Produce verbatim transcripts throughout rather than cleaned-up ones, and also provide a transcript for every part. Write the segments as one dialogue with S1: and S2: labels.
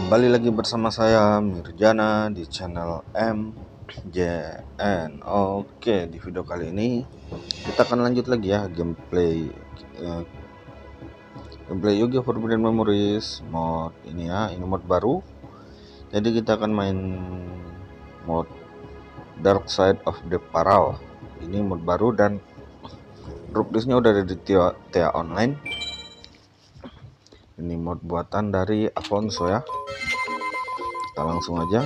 S1: Kembali lagi bersama saya Mirjana di channel M J N. Oke, di video kali ini kita akan lanjut lagi ya gameplay uh, gameplay Yu-Gi-Oh! Forbidden Memories mod ini ya. Ini mod baru. Jadi kita akan main mod Dark Side of the Pharaoh. Ini mod baru dan drop listnya udah ada di T A Online. Ini mod buatan dari Afonso ya. Kita langsung aja.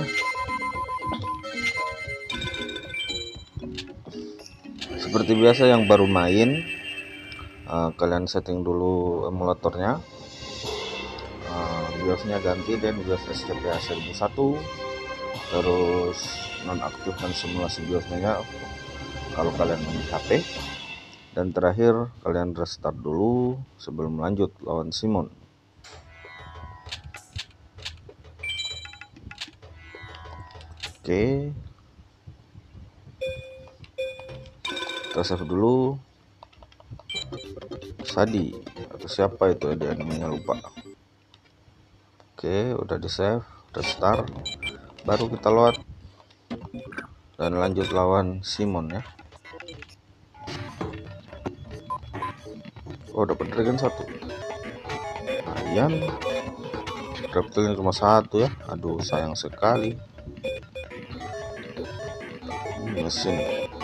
S1: Seperti biasa yang baru main, uh, kalian setting dulu emulatornya. Uh, BIOSnya ganti dan BIOS S C P A seribu satu. Terus nonaktifkan simulasi BIOSnya kalau kalian main H P. Dan terakhir kalian restart dulu sebelum lanjut lawan Simon. Oke, kita save dulu. Sadi atau siapa itu ya, dia namanya lupa. Oke, udah di save, restart, baru kita load dan lanjut lawan Simon ya. Oh, dapat dragon satu. Lumayan. Reptilnya cuma satu ya. Aduh, sayang sekali. Mesin.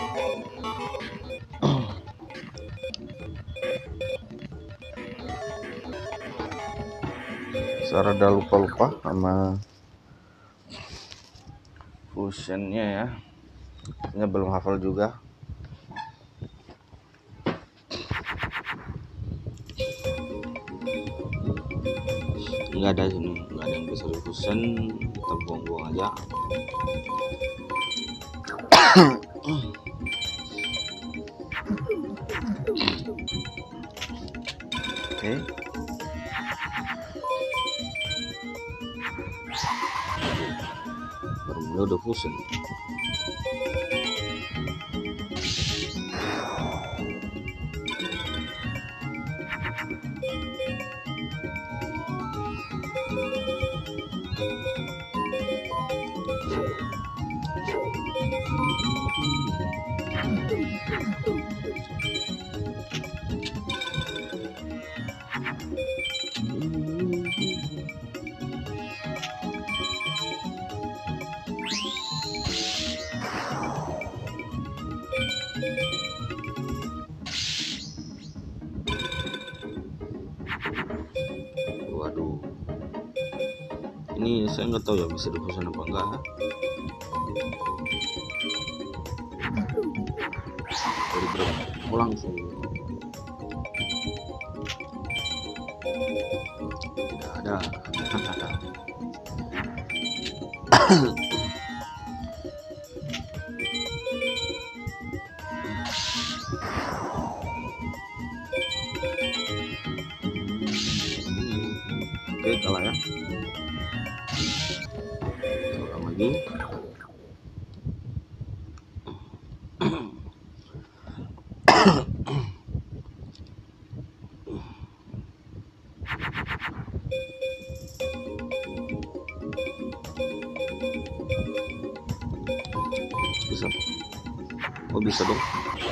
S1: Saya rada lupa-lupa sama fusionnya ya. Ini belum hafal juga. Enggak ada sini, enggak ada yang bisa di fusion, kita buang-buang aja. Oke. Baru mulai udah fusion. Waduh, ini saya nggak tahu ya bisa difusion apa enggak. Dari berapa? Oh, langsung tidak ada. Oke, kalah ya. Ulang lagi. Bisa. Oh, bisa dong.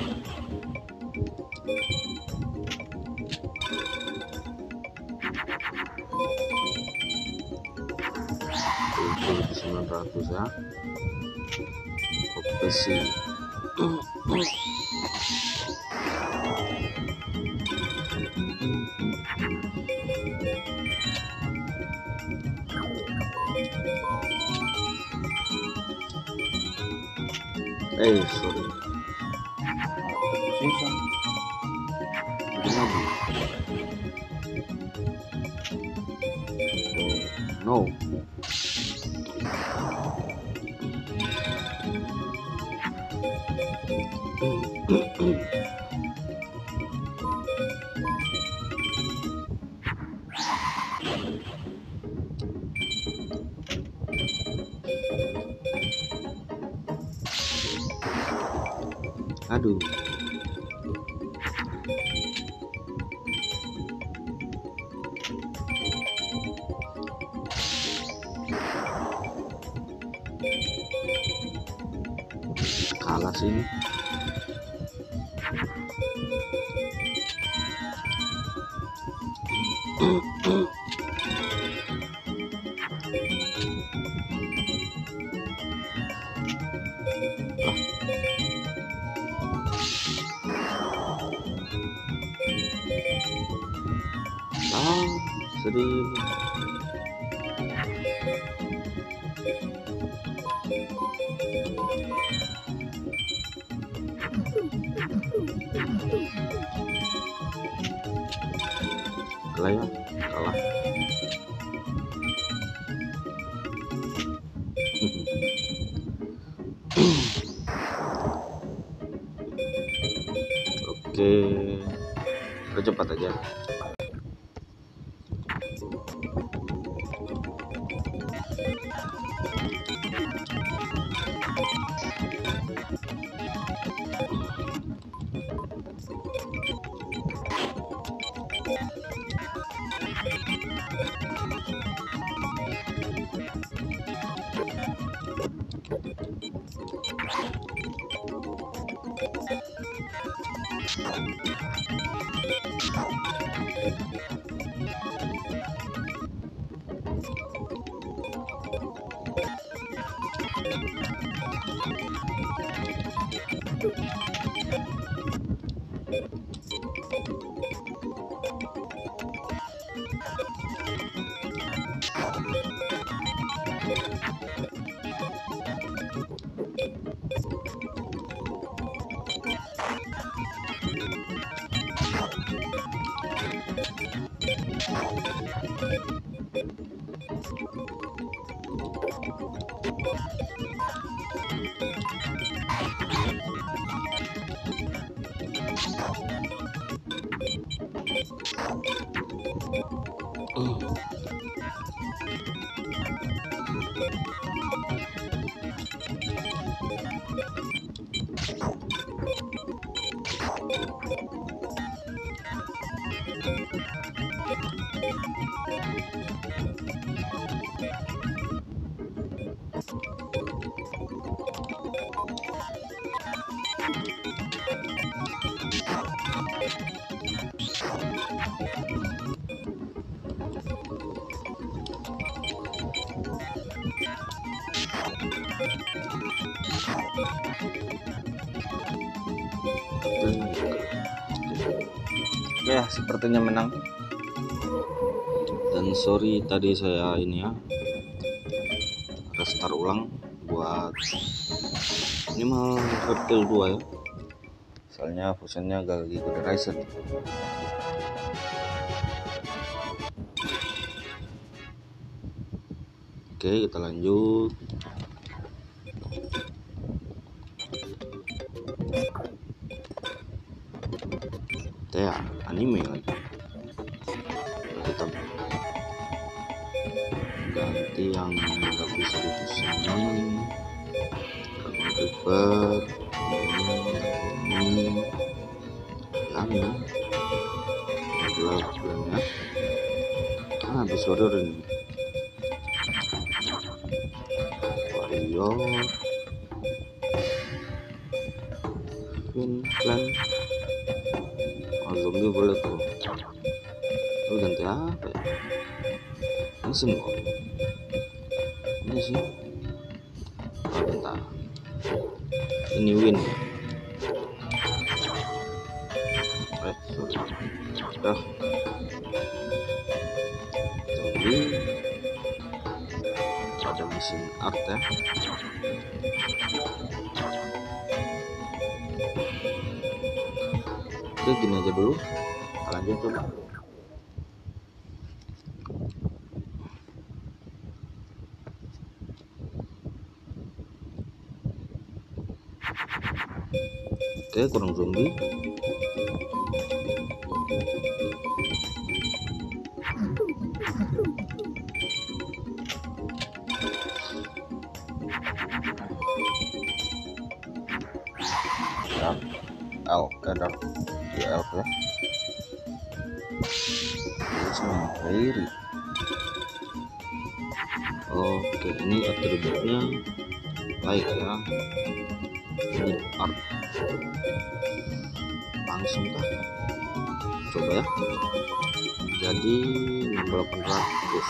S1: sembilan ratus ya. Oke sih. Eh, sorry. Susah. Bikin lagi. No. Aduh. Ah, seribu. Kalah ya, kalah. Oke, percepat aja. Ya, sepertinya menang. Dan sorry tadi saya ini ya restart ulang buat minimal reptil dua ya. Soalnya fusionnya agak ikut reset. Oke, kita lanjut. Ya, anime lagi. Kita ganti yang nggak bisa difusin. Dragon Reaper ini yang ini adalah bulannya. Ah, habis warrior ini. Warrior Queensland. Oh, zombie boleh tuh. Lu ganti apa ya? Mesin kok. Ini sih. Oh, bentar. Ini win. Eh, sorry. Dah. Zombie. Ada mesin art ya. Oke, gini aja dulu. Lanjut coba. Oke, kurang zombie. L kadar di L ya. Ini semua fairy. Oke, ini atributnya baik ya. Ini art. Langsung dah coba ya, jadi enam ribu delapan ratus.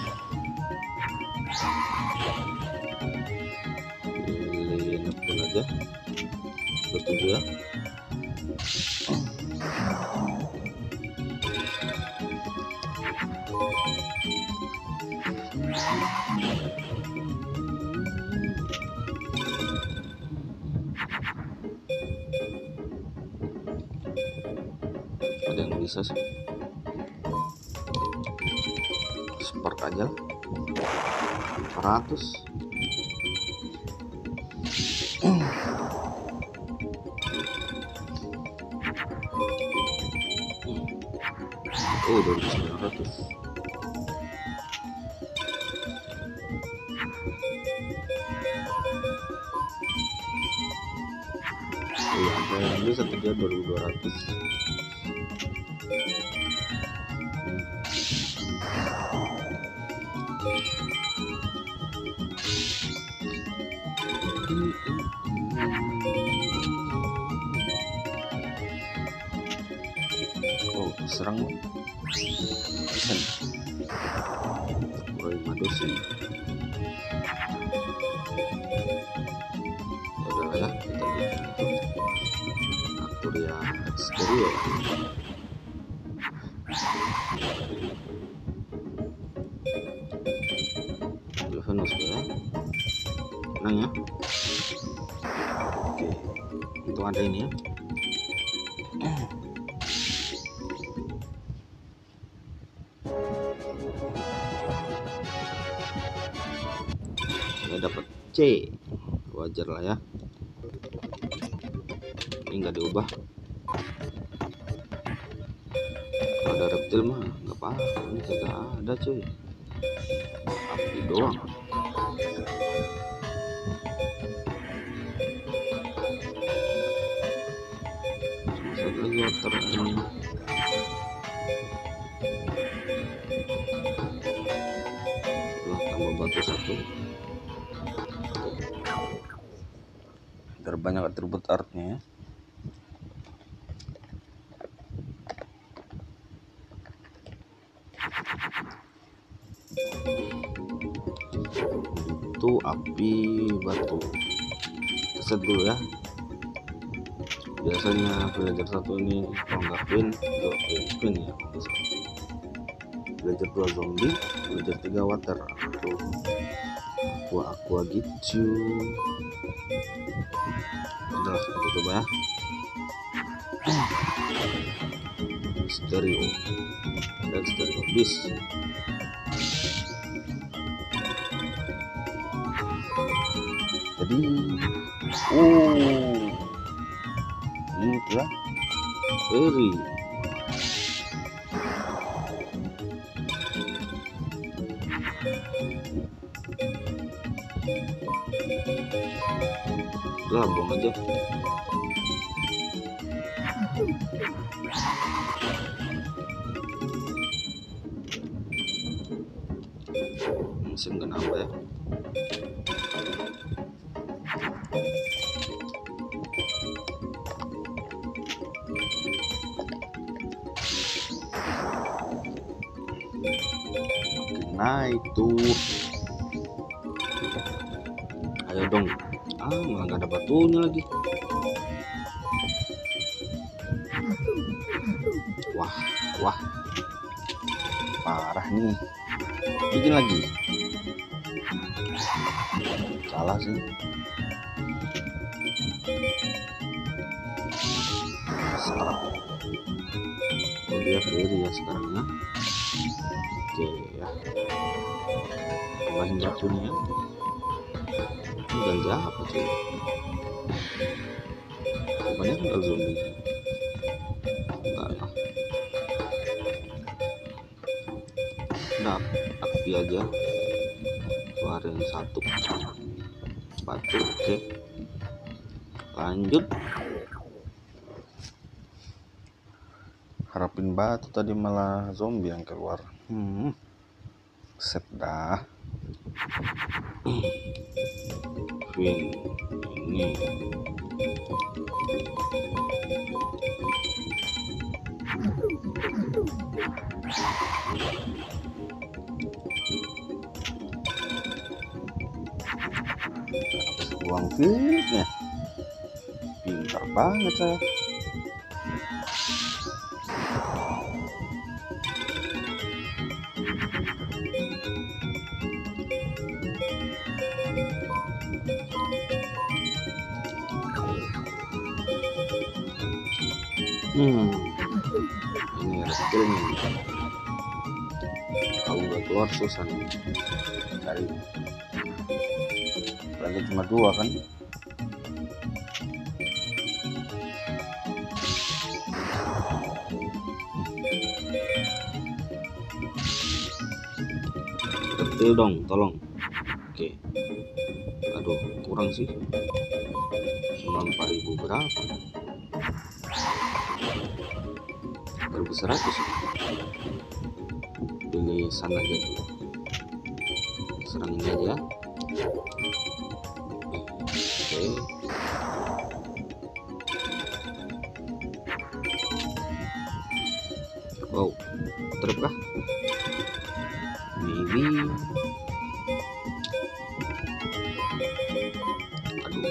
S1: Pilih neptun aja, setuju ya. Ada yang bisa sih, spark aja empat ratus. Oh, dua ribu sembilan ratus. Iya, ada yang bisa kerja dua ribu dua ratus. Oh, serang Roy Madosi. Udah ya, kita bikin Arturia Exterior. Venus ya, menang ya. Oke, itu ada ini ya. Saya dapat C, wajar lah ya. Ini nggak diubah. Kalau ada reptil mah nggak apa-apa, ini tidak ada cuy. Api doang. Satu lagi water ini. Setelah tambah batu satu, terbanyak atribut artnya ya. Itu api batu, set dulu ya. Biasanya villager satu ini kalau nggak queen itu queen ya. Villager dua zombie, villager tiga water. Tuh aqua aqua gitu. Udah kita coba ya. Stereo dan stereo bis. Jadi oh ini ya Ferry. Udah buang aja. Mesin kenapa ya? Naik tuh, ayo dong. Ah, malah nggak ada batunya lagi. Wah, wah, parah nih. Bikin lagi. Salah sih. Sekarang. Oh, dia Ferry ya sekarang ya. Oke ya, tambahin batunya. Ini ganja apa sih? Banyak tinggal zombie. Enggak lah. Nah, api aja. Keluarin satu batu. Oke, lanjut. Harapin batu tadi malah zombie yang keluar. Hmm, set dah. Queen ini Fitnya pintar banget saya. Hmm, ini reptil nih. Kalau nggak keluar susah nih cari. Lagi cuma dua kan. Reptil dong, tolong. Oke. Aduh, kurang sih. sembilan puluh empat ribu berapa? Baru seratus. Pilih sana aja dulu. Serang ini aja. Oke. Wow, trap kah? Maybe. Aduh.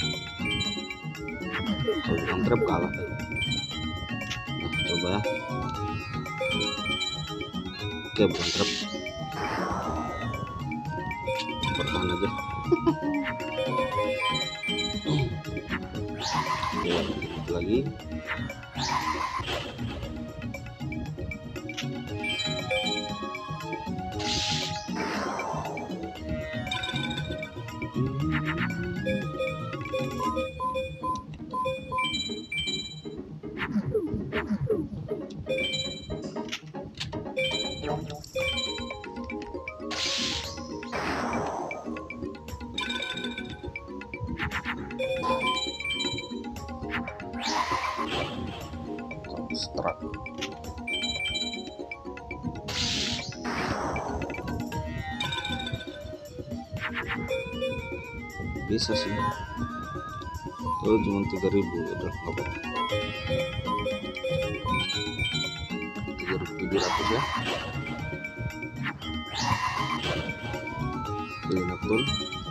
S1: Kalau bukan trap kalah. Nah, coba ya. Oke, bukan trap. Bertahan aja. Oke, lagi. Strat. Bisa sih. Oh, cuma tiga ribu, udah nggak apa-apa. tiga ribu tujuh ratus ya. Pilih Neptune.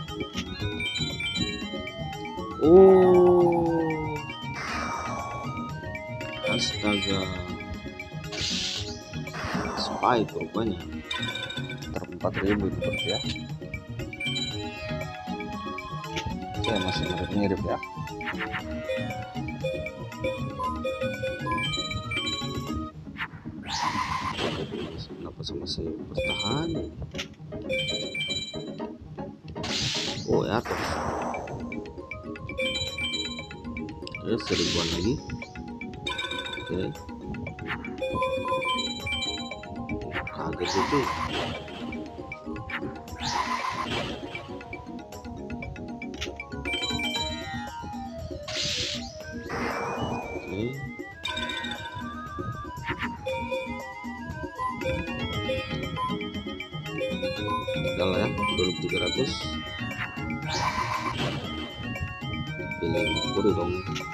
S1: Oh, astaga, spike rupanya. Terempat ribu itu berarti ya. Oke, masih mirip-mirip ya. Kenapa sama saya bertahan? Oh ya, terus ya seribuan lagi. Oke, kaget itu. Oke, tinggal ya dua ribu tiga ratus. Pilih Mercury dong.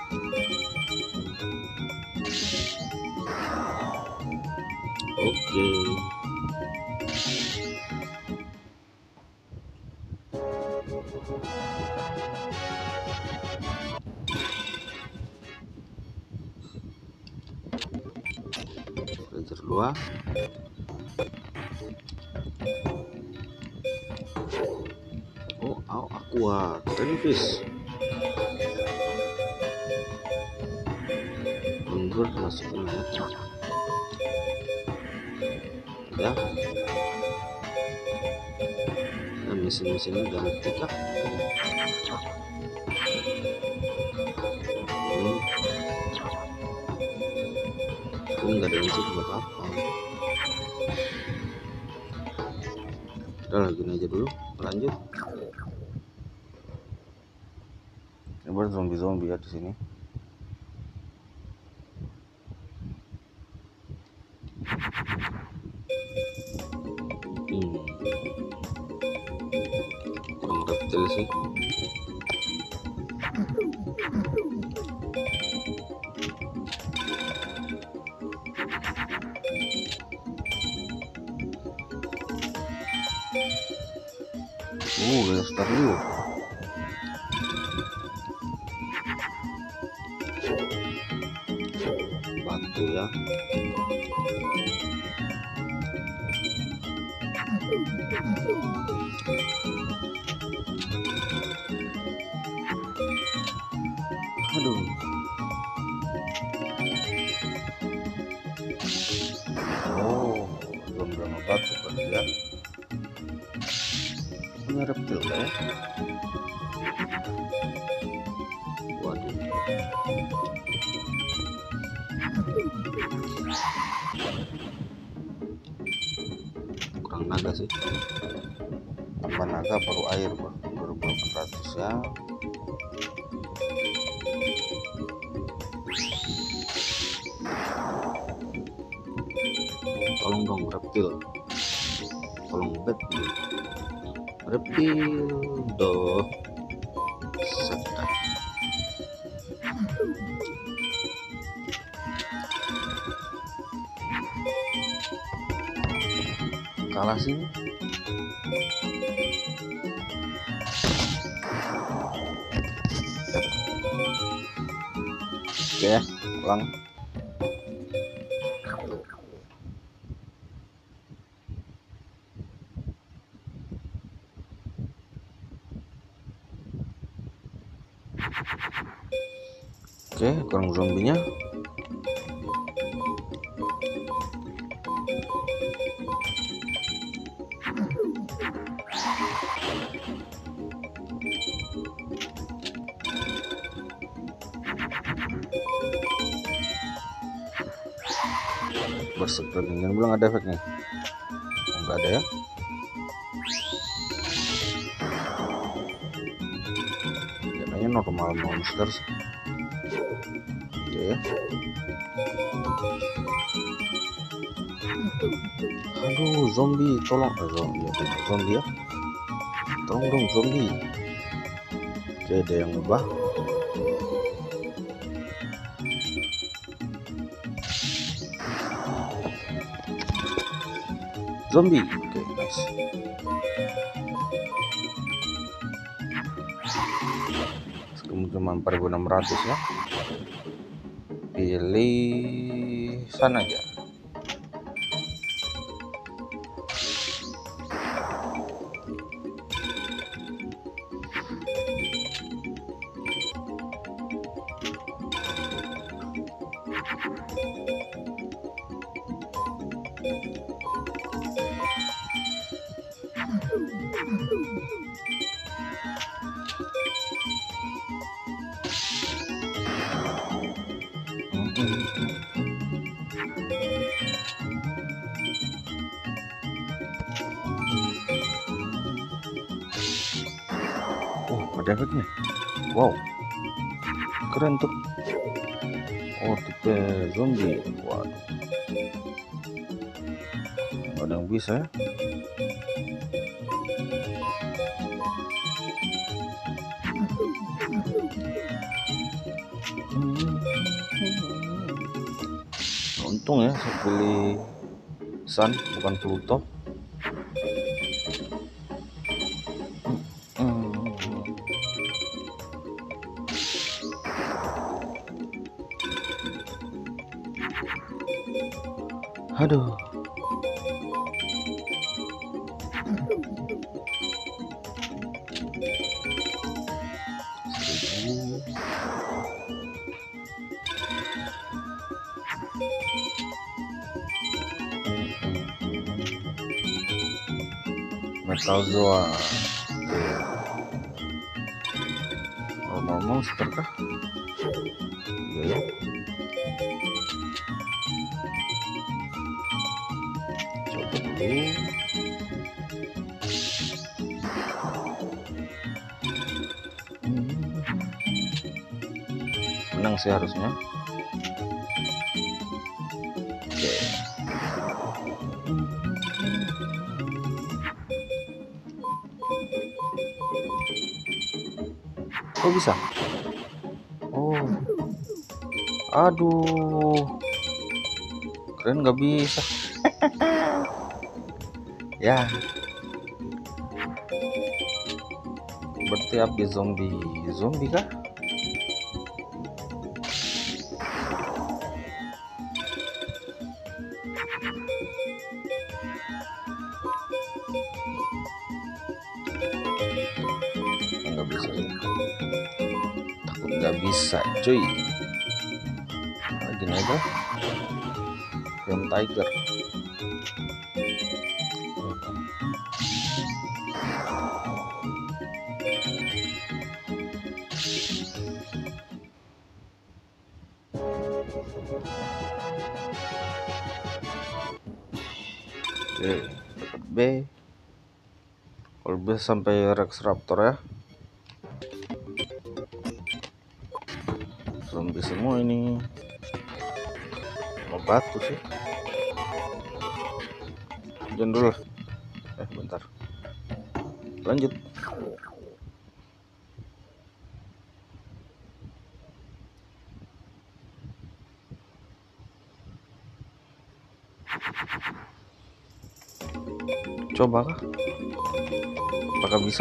S1: Oke, Ranger dua. Oh, au aqua Tenfish. Mundur masukin ya. Nah, mesin-mesin ini ganti kah? Hmm. Ini nggak ada mesin buat apa? Udah lagi aja dulu, lanjut. Ini buat zombie-zombie ya di sini. Hmm. Kurang reptil sih. Oh, Star Liu. satu ya. Aduh. Oh, belum berapa batu berarti ya. Punya reptil ya. Waduh. Kurang naga sih. Tambah naga baru air bang. Baru delapan ratus ya. Tolong dong reptil. Tolong bet. Reptil doh. Sekat. Kalah sih. Oke ya, ulang. Oke, kurang zombinya. Bersepergian belum ada efeknya. Enggak ada ya. Kayaknya normal monster. Oke ya. Aduh, zombie, tolong. Eh, zombie, ya, zombie ya. Tolong dong zombie. Oke, ada yang ubah. Zombie. Oke, nice. Cuma empat ribu enam ratus ya. Pilih sana aja. Oh, ada efeknya. Wow, keren tuh. Oh, tipe zombie. Waduh, ada yang bisa ya. Untung ya saya pilih Sun bukan Pluto. Aduh. Metalzoa. Oke. Normal monster kah? Iya ya. Coba dulu. Menang sih harusnya. Oke. Kok bisa? Oh, aduh, keren, nggak bisa. Ya, berarti api zombie, zombie kah? bisa cuy. Nah, gini aja film tiger. Oke, dapat B. Kalau B sampai Rex Raptor ya. Zombie semua ini. Mau batu sih. Jangan dulu. Eh, bentar. Lanjut. Coba kah? Apakah bisa?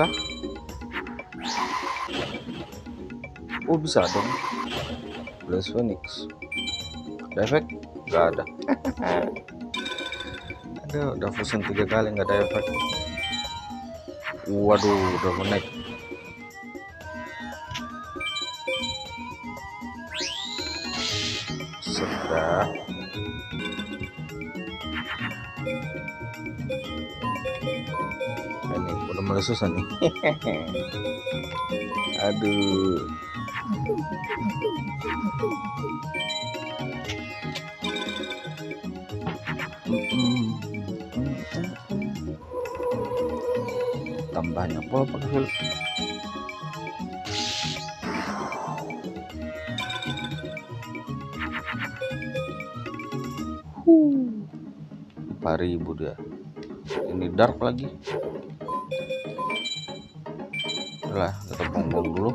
S1: Oh, bisa dong. Blaze Phoenix. Ada efek? Gak ada. Ada, udah fusion tiga kali nggak ada efek. Waduh, udah menaik. Sudah. Ini udah mulai susah nih. Aduh. Tambahnya pola pakai film. empat ribu dia. Ini dark lagi. Lah, kita bongbong dulu.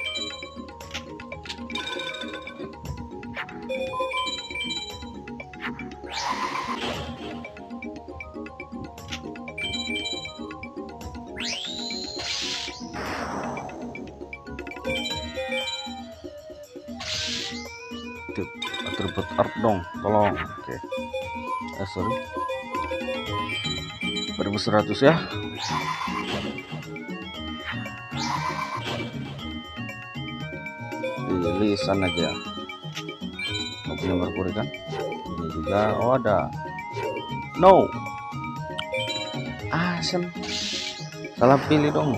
S1: Atribut art dong, tolong. Oke. Eh, sorry. empat ribu seratus ya. Rilisan aja. Mau punya merkuri kan? Ini juga. Oh, ada. No. Asem. Salah pilih dong.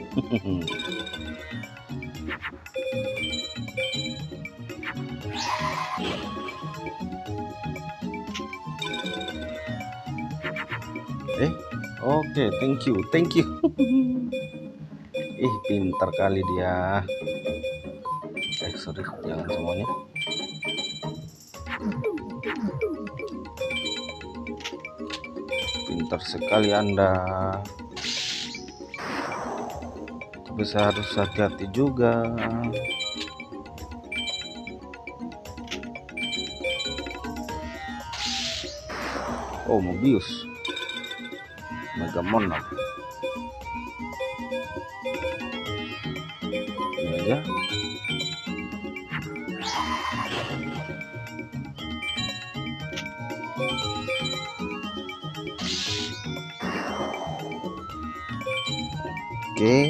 S1: Eh, oke, okay, thank you, thank you. Ih, pintar kali dia. Eh, sorry, jangan semuanya. Pintar sekali Anda. Tapi saya harus hati-hati juga. Oh, Mobius. Mega Monarch. Ini aja. Oke.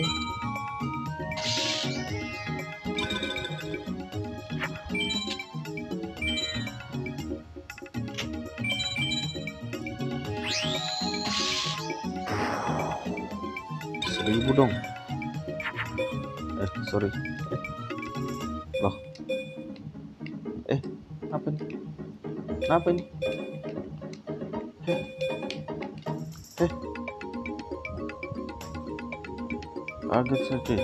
S1: Seribu dong. Eh, sorry. Eh. Loh. Eh, apa nih? Apa ini? Eh. Eh. Kaget saja.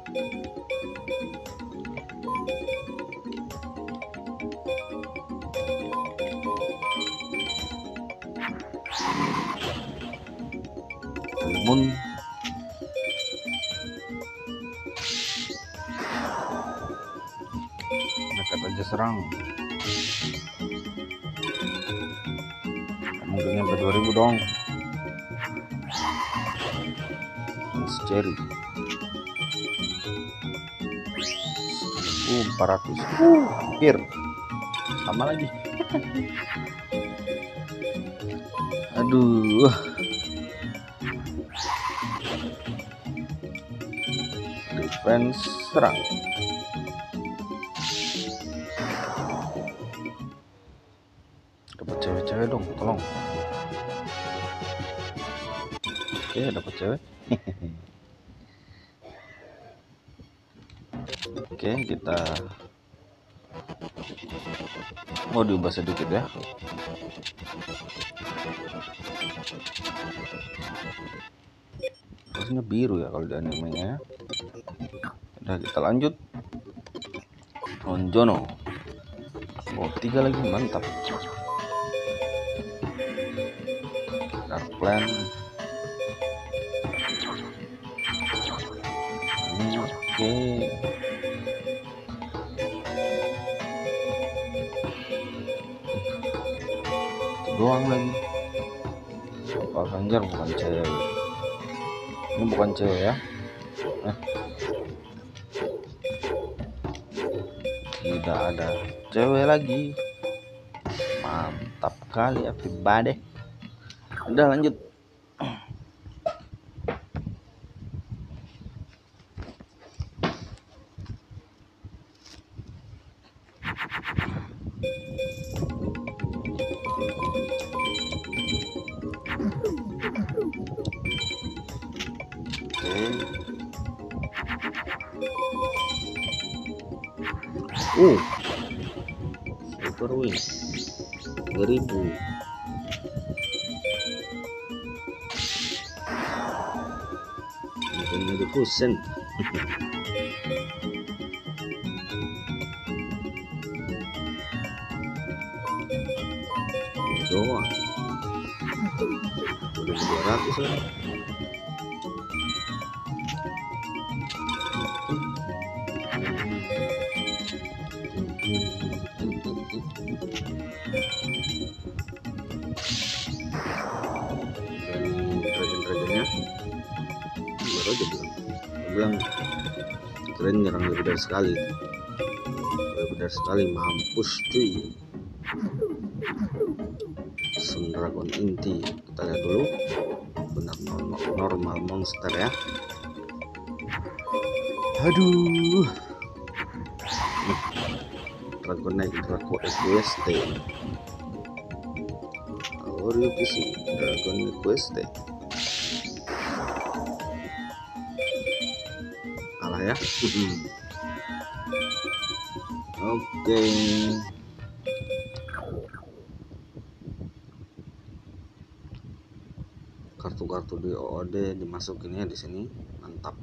S1: Lemon. Dekat aja serang. Mungkin nyampe dua ribu dong. Cherry. Uh, empat ratus. Uh, hampir. Sama lagi. Aduh. Defense serang. dapat cewek-cewek dong, tolong. Oke, dapat cewek. Oke, kita mau diubah sedikit ya. Harusnya biru ya kalau di animenya. Udah, kita lanjut. Onjono. Oh, tiga lagi, mantap. Dark Plan. Oke. Doang lagi. Pak Ganjar bukan cewek. Ini bukan cewek ya. Eh. Tidak ada cewek lagi. Mantap kali everybody. Udah lanjut. Uh, super win tiga ribu. Ini di kusen. Doang. Udah dua ratus lah. Dragon-dragonnya baru aja bilang bilang keren, nyerang lebih dari sekali lebih dari sekali mampus cuy. Sun Dragon inti kita lihat dulu, benar normal, normal monster ya. Aduh, Dragon naik Draco S T Oreo P C Dragon Quest kalah ya. Oke, kartu-kartu di O O D dimasukinnya di sini, mantap.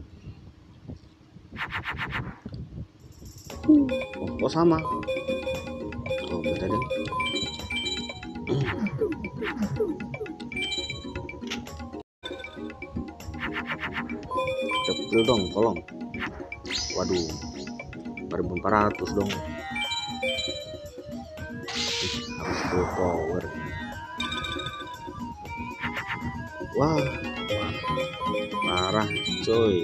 S1: Oh, oh sama, oh beda deh. Kecil dong, tolong. Waduh, empat ribu empat ratus dong. Harus full power. Wah, parah coy.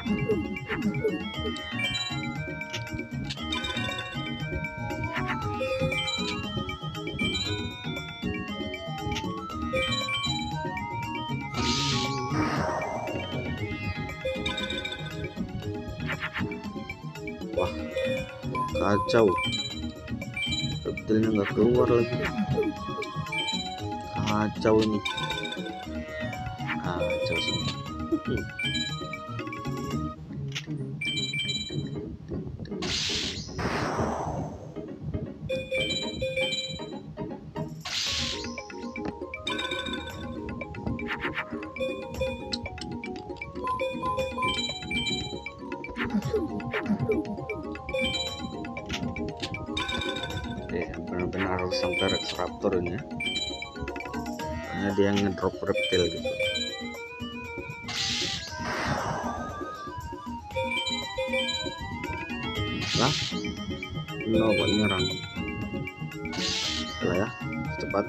S1: Wah, kacau, reptilnya nggak keluar lagi. Kacau ini, kacau sih. Ya, benar-benar harus sampai Rex Raptor ini ya, karena dia yang ngedrop reptil gitu. Lah, no buat nyerang. Setelah ya, cepat.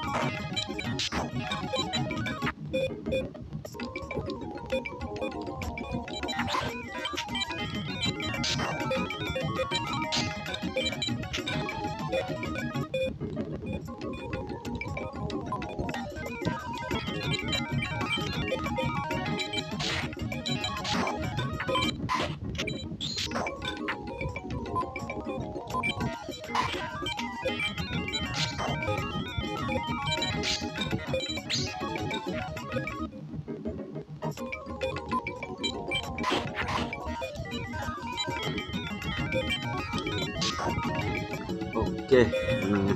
S1: Oke, menang.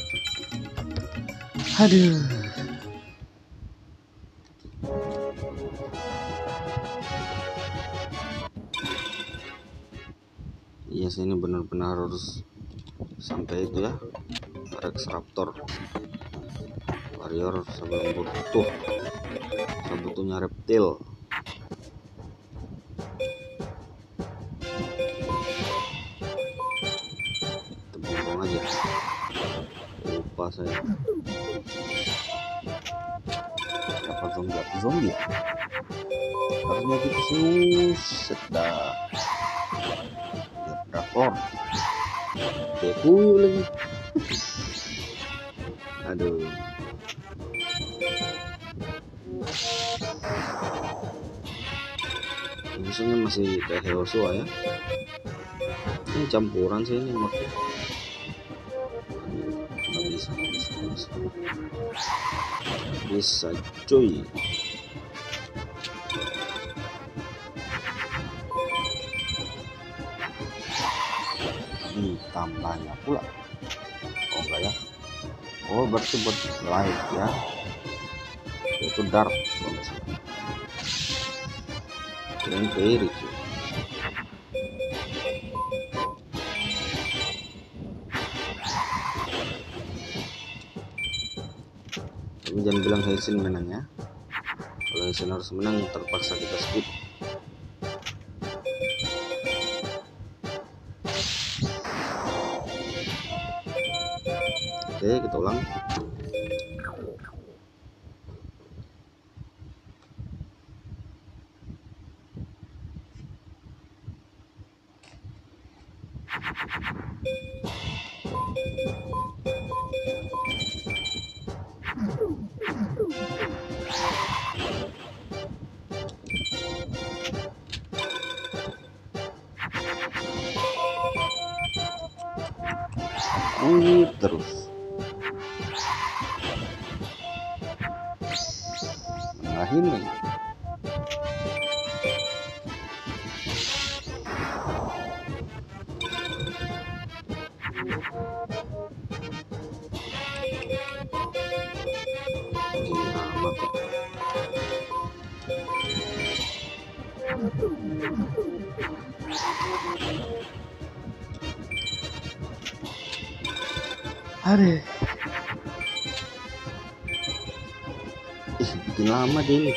S1: Aduh. Iya sih, ini benar-benar harus sampai itu ya, Rex Raptor warrior sebelum butuh sebetulnya reptil. Tembong aja, lupa saya. Dapat zombie, dapat zombie. Harusnya kita suset dah. Drakor, Deku lagi. Aduh. Musuhnya masih kayak Heosua ya. Ini campuran sih ini modnya. Nggak bisa, bisa, bisa. Bisa cuy. Di tambahnya pula. Oh enggak ya. Oh berarti buat light ya. Itu dark kalau nggak salah. Keren kiri cuy. Tapi jangan bilang Heisin menang ya. Kalau Heisin harus menang terpaksa kita skip. Oke, kita ulang. Oh, terus mengahin lagi. Gila amat ya. Aduh. Ih, bikin lama deh ini.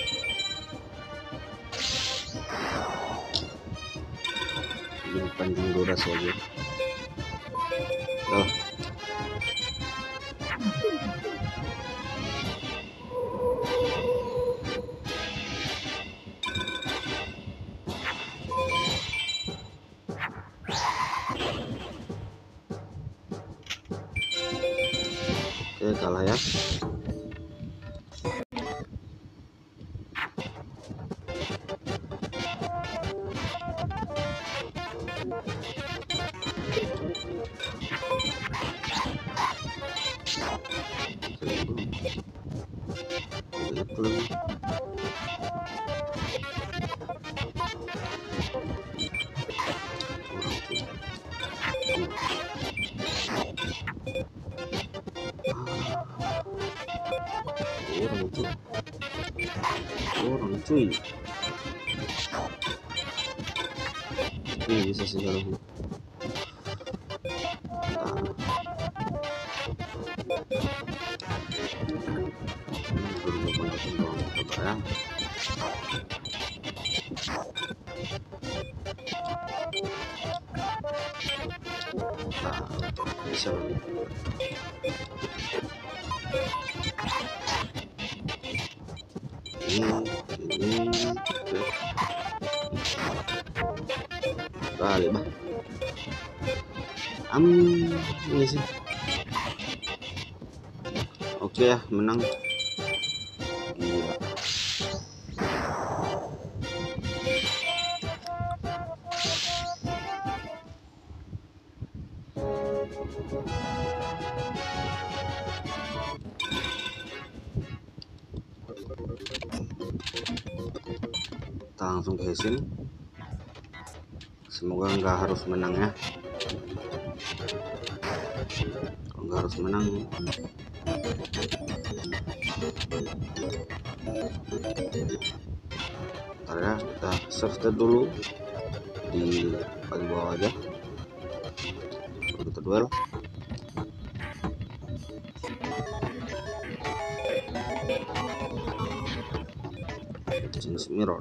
S1: Ini panjang durasi aja. Oh. Oke, kalah ya. Orang cuy, orang cuy. Ini bisa sih kalau ya. Nah, bisa lagi. ini ini oke kali bah am ini sih oke ya menang gila. Kita langsung casing, semoga nggak harus menang ya. Kalau nggak harus menang ntar ya, kita save state dulu di paling bawah aja kita duel. Change mirror.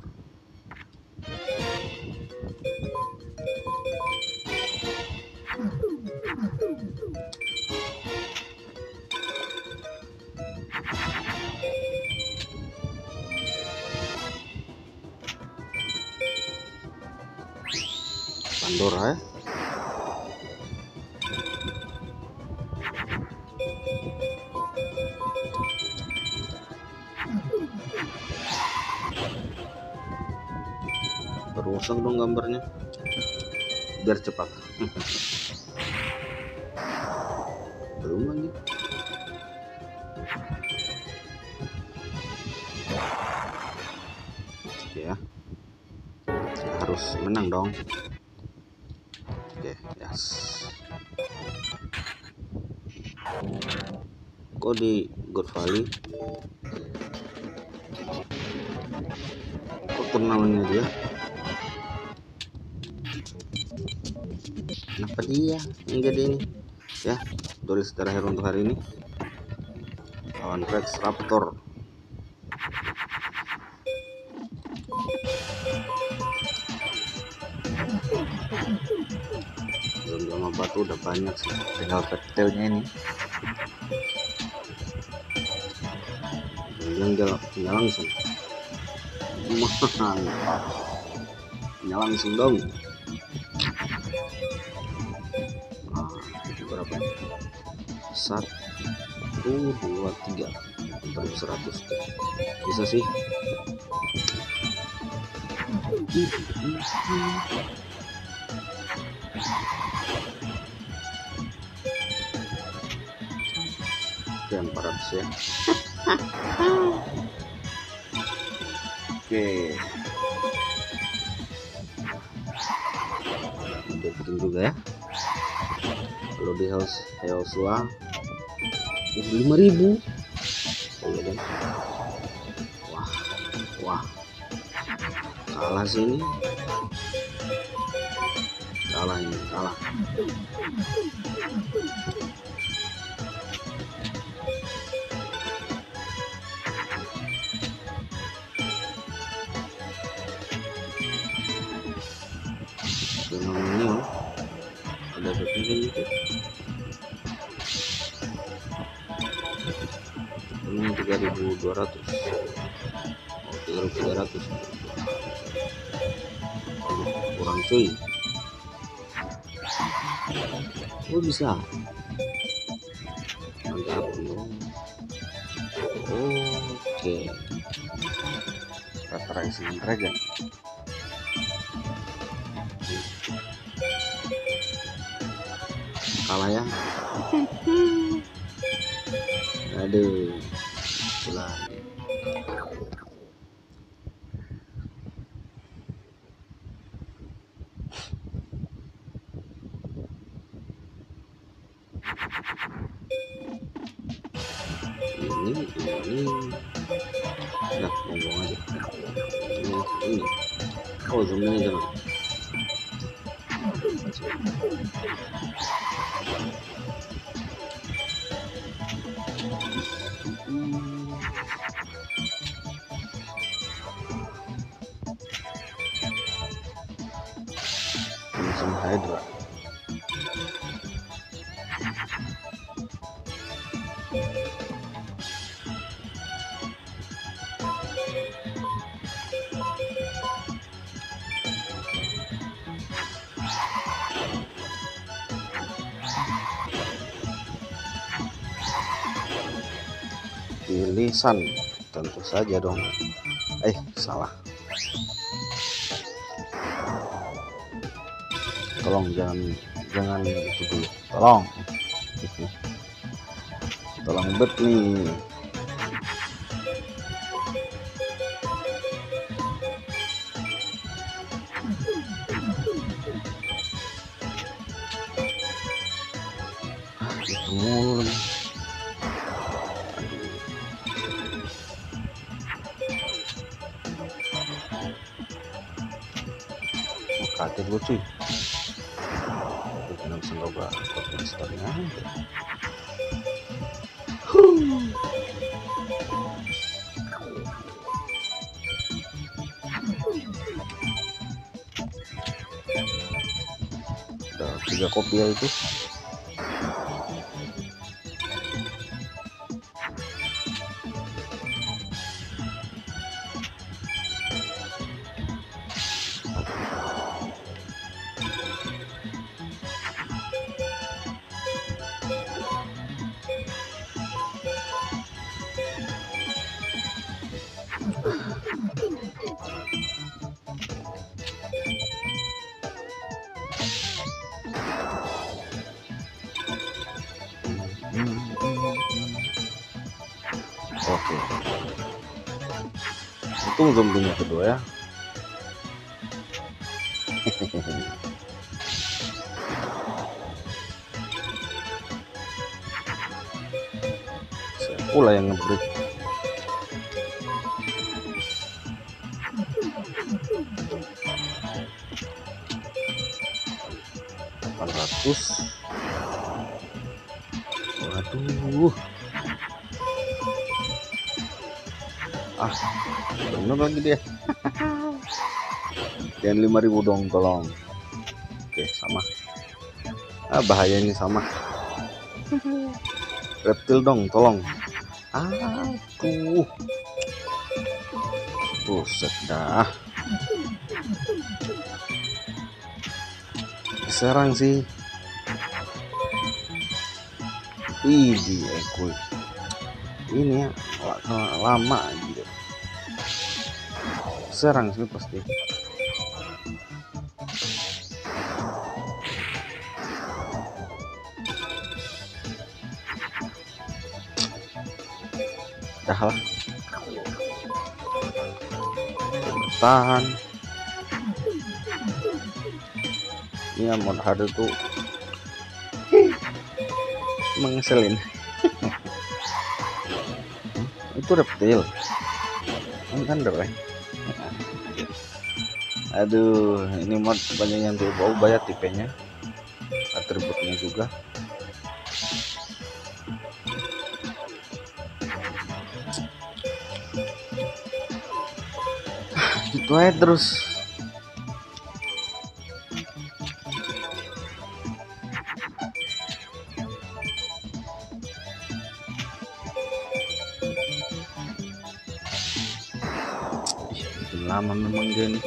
S1: Pandora ya. Rusak dong gambarnya biar cepat. Belum lagi. Oke ya, saya harus menang dong. Oke, yes. Kok di God Valley kok turnamennya dia? Kenapa dia yang jadi ini ya? Tulis terakhir untuk hari ini lawan Rex Raptor. Belum lama batu udah banyak sih, tinggal petelnya ini yang jalan langsung mantap, langsung dong. Berapa? Satu, dua, tiga, empat seratus. Bisa sih. Oke, empat ratus ya. Oke. Dapetin juga ya. Kalau di house Heosua lima ribu. Oh, iya kan? Wah, wah, kalah sini, kalah ini, kalah. Ini ada efeknya gitu. Ini tiga ribu dua ratus. Oh, tiga ribu tiga ratus. Kurang cuy. Oh, bisa. Mantap. Oke. Kita try dengan dragon. Kalah ya. Aduh, pulang. Ini, ini, nah, ngomong aja. Ini, ini. Oh, zoomnya jangan. Sama Hydra. pilih Sun, tentu saja dong. Eh, salah. Tolong jangan jangan itu dulu. Tolong. Tolong bet nih. Ah, itu mulu. Kaget gue cuy, dengan semoga monsternya udah tiga kopi ya itu. Oke, itu zombinya kedua ya. Saya pula yang ngebreak. delapan ratus. Waduh. Ah, bener lagi dia. Jangan lima ribu dong, tolong. Oke, sama. Ah, bahaya ini sama. Reptil dong, tolong. Aduh. Buset dah. Serang sih. Ih, aku ini ya lama gitu. Serang sih pasti. Dah lah. Tahan. Ini mod hard tuh mengeselin. Itu reptil kan deh. Aduh, ini mod banyak yang diubah-ubah ya tipenya, atributnya juga. Gitu aja terus. Lama memang dia nih.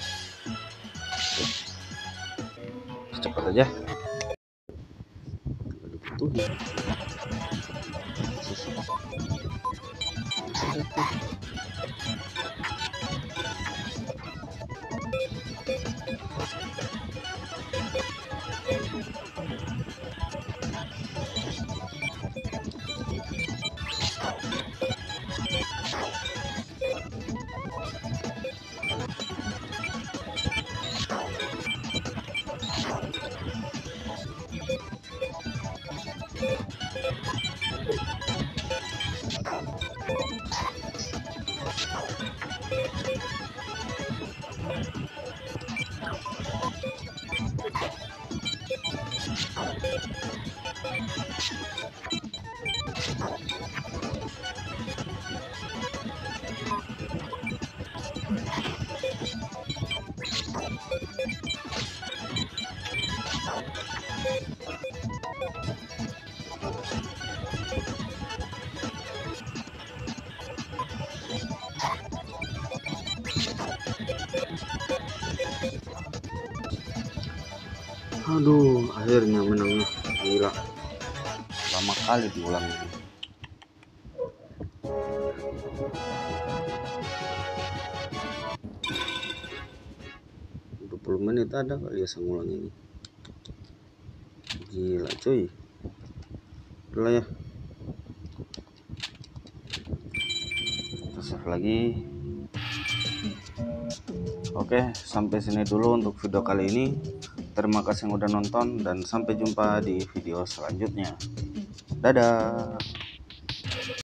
S1: Cepat aja. Tuh. Aduh, akhirnya menangnya. Gila, lama kali diulang ini. dua puluh menit ada kali ya sangulang ini. Gila cuy. Udah ya, kita save lagi. Oke, sampai sini dulu untuk video kali ini. Terima kasih yang udah nonton dan sampai jumpa di video selanjutnya. Dadah.